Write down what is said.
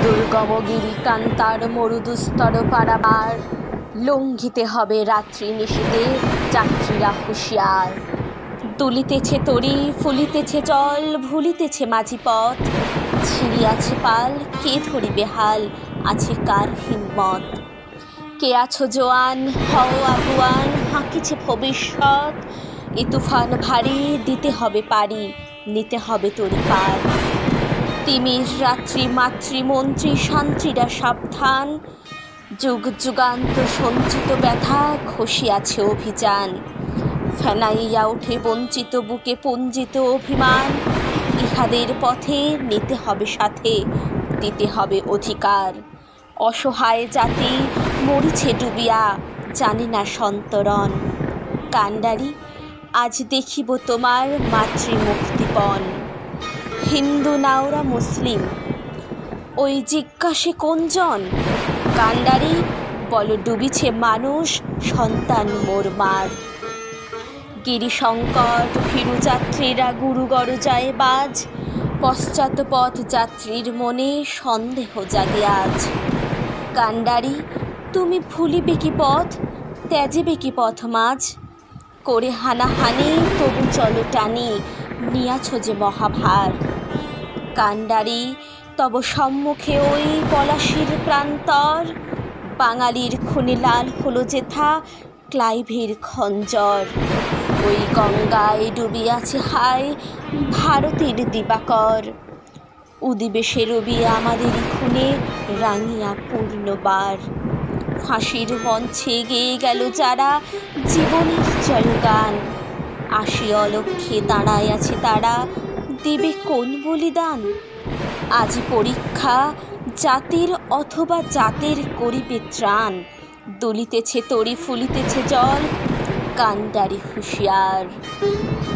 দুর্গমগিরি কান্তার মরুদুস্তর পারাবার, লঙ্ঘিতে হবে রাত্রি নিশীতে যাত্রীরা হুঁশিয়ার। দুলিতেছে তরি, ফুলিতেছে জল, ভুলিতেছে মাঝি পথ, ছিঁড়িয়াছে পাল, কে ধরিবে হাল, আছে কার হিম্মত। কে আছো জোয়ান, হও আগুয়ান, হাঁকিছে ভবিষ্যৎ, এ তুফান ভারী, দিতে হবে পারি, নিতে হবে তরি পার। তিমির রাত্রি মাতৃমন্ত্রী শান্তিরা সাবধান, যুগ যুগান্ত সঞ্চিত ব্যথা খসিয়াছে অভিযান। ফেনাইয়া ওঠে বঞ্চিত বুকে পুঞ্জিত অভিমান, ইহাদের পথে নিতে হবে সাথে, দিতে হবে অধিকার। অসহায় জাতি মরিছে ডুবিয়া, জানে না সন্তরণ। কান্ডারি আজ দেখিব তোমার মাতৃমুক্তিপণ। হিন্দু নাওরা মুসলিম, ওই জিজ্ঞাসে কোনজন? কান্ডারি বল ডুবিছে মানুষ, সন্তান মোর মার। গিরিশঙ্কট ভীরু যাত্রীরা গুরুগর যায় বাজ, পশ্চাৎ পথ যাত্রীর মনে সন্দেহ জাগে আজ। কান্ডারি তুমি ভুলিবে কি পথ, ত্যাজিবে কি পথ মাঝ? করে হানাহানি তবু চলো টানি, নিয়াছ যে মহাভার। কান্ডারি তব সম্মুখে ওই পলাশির প্রান্তর, বাঙালির খুনে লাল হলো যেথা ক্লাইভের খঞ্জর। ওই গঙ্গায় ডুবিয়াছে হায় ভারতের দিবাকর, উদিবে সে রবি আমাদেরই খুনে রাঙিয়া পূর্ণবার। ফাঁসির মঞ্চে গেয়ে গেল যারা জীবনের জয়গান, আসি অলক্ষ্যে দাঁড়ায় আছে তারা, দেবে কোন বলিদান? আজি পরীক্ষা জাতির অথবা জাতের করিবে ত্রাণ, দুলিতেছে তরি ফুলিতেছে জল, কান্ডারি হুঁশিয়ার।